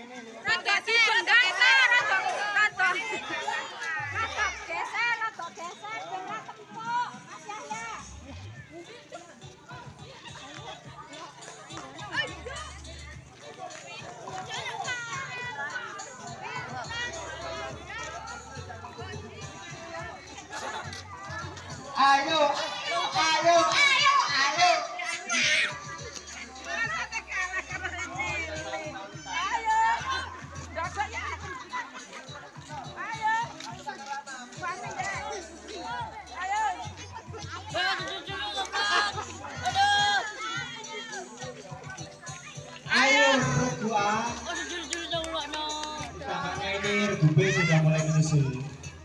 Ayo. Ini Regu B sudah mulai menyusul.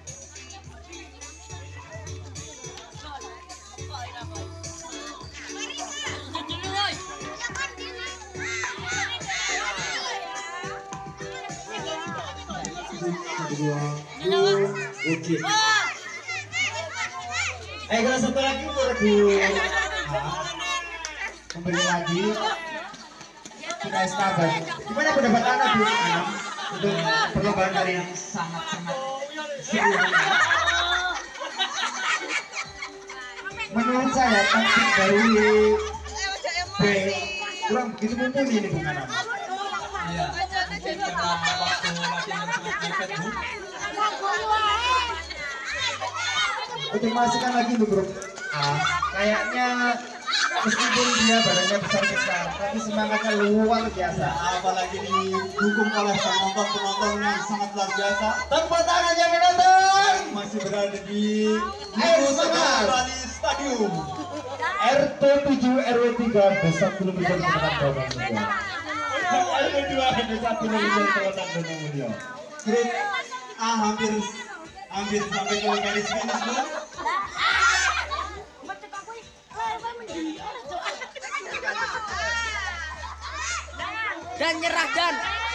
Oke. Kalau satu lagi untuk Regu kembali lagi kita estaban. Gimana pendapat Anda Bu untuk perlombaan kali ini? Sangat-sangat seru. Menurut saya taktik dari B kurang begitu mumpuni ini Bu Anam. Iya, karena waktu latihan cukup mepet Bu. Untuk masukkan lagi untuk grup A, kayaknya meskipun dia badannya besar-besar, tapi semangatnya luar biasa. Apalagi didukung oleh penonton yang sangat luar biasa. Tepuk tangan yang menonton. Masih berada di Bali Stadium. RT 7 RW 3 Desa Gunung Mulia Kecamatan Bawang Mulia. RT 2 Desa Gunung Mulia Kecamatan Bawang Mulia. Grup A hampir sampai ke garis finish Bu. Dan nyerah dan.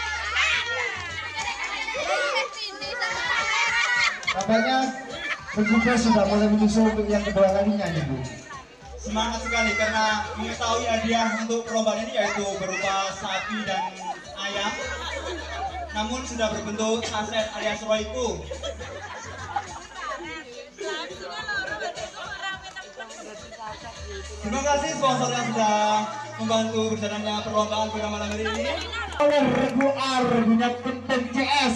Kabarnya petugas sudah mulai menyusul untuk yang kedua kalinya nih Bu. Semangat sekali karena mengetahui hadiah untuk perlombaan ini yaitu berupa sapi dan ayam. Namun sudah berbentuk saset alias roiku. Terima kasih sponsor yang sudah membantu berjalannya perlombaan pada malam hari ini. Oleh Regu A, Regunya Kenteng CS.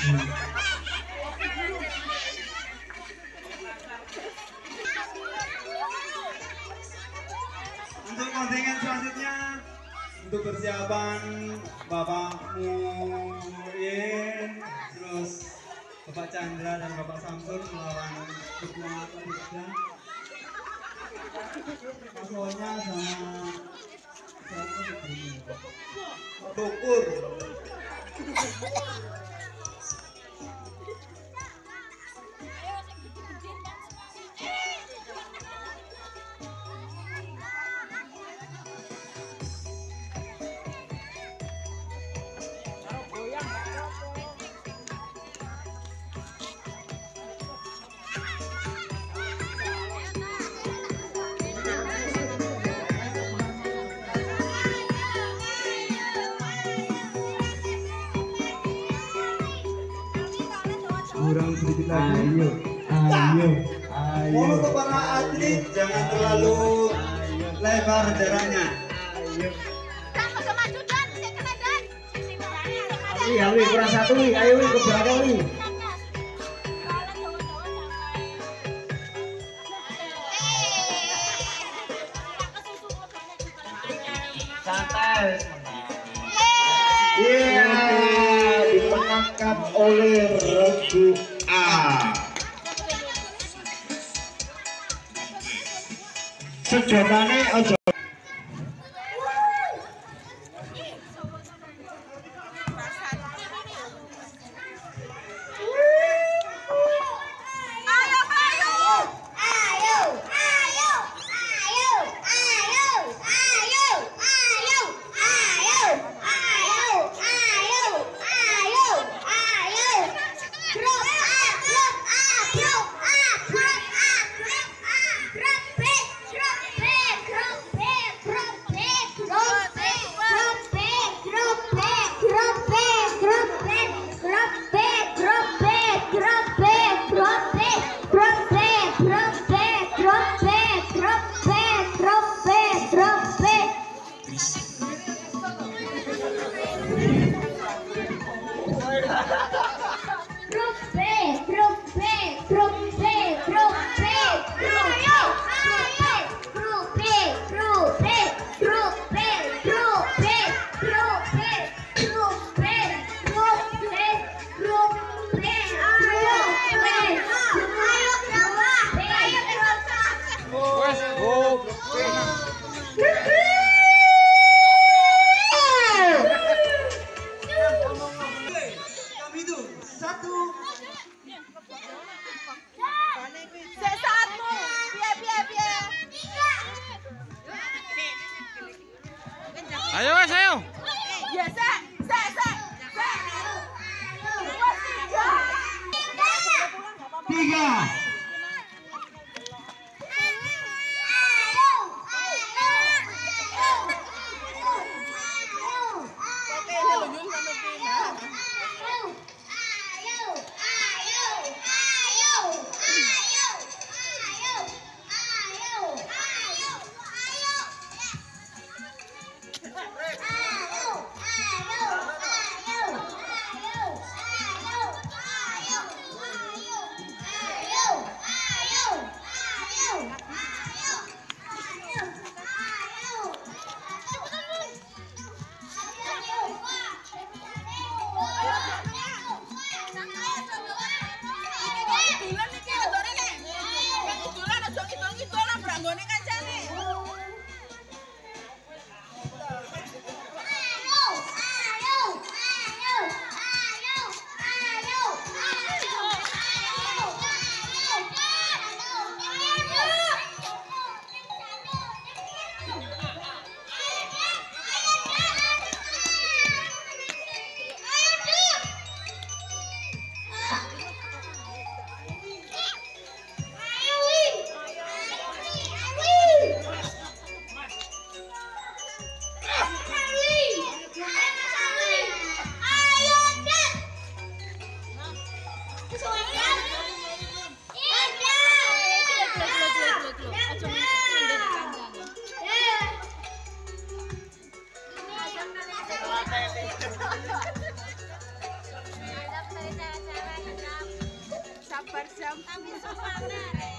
Untuk kontingen selanjutnya, untuk persiapan Bapak Muin, terus Bapak Chandra dan Bapak Samsul melawan Ketua Ketiga. Paslonnya sama Tukur. Kurang sedikit lagi. Ayo. Mohon untuk para atlet jangan terlalu lebar jaraknya. Iya, kurang satu nih. Ayo ke belakang nih. Santai. Iya, dimenangkan oleh Regu A. Sejotane ojo. Ayo Mas, ayo. Ya, sa. Tiga. Sabar jam. Tapi semangat.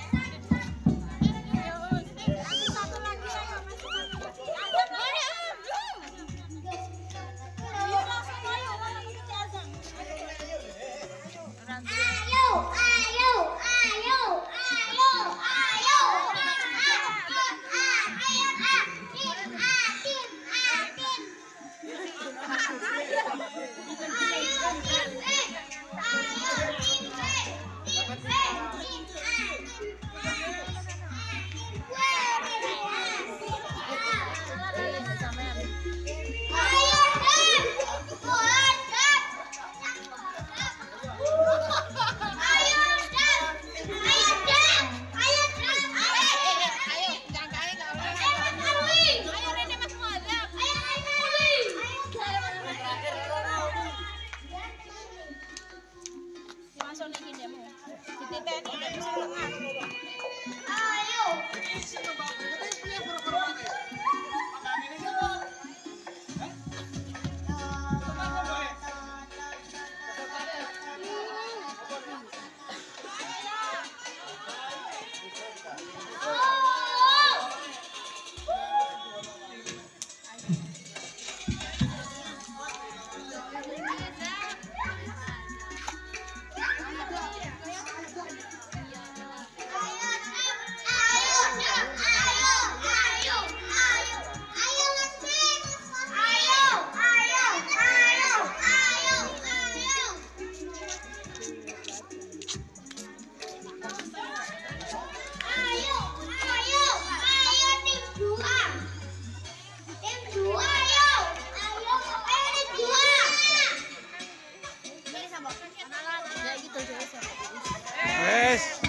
Wes.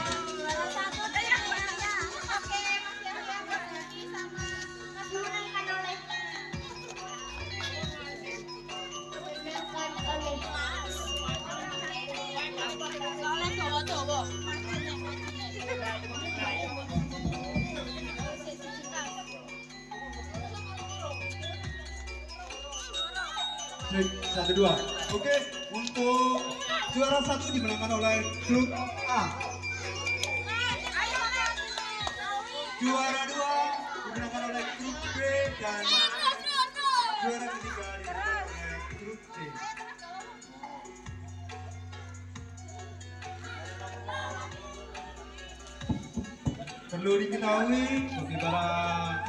Satu dua. Oke, untuk juara satu dimenangkan oleh grup A. Juara dua dimenangkan oleh grup B dan juara ketiga dimenangkan oleh grup C. Perlu diketahui bagi para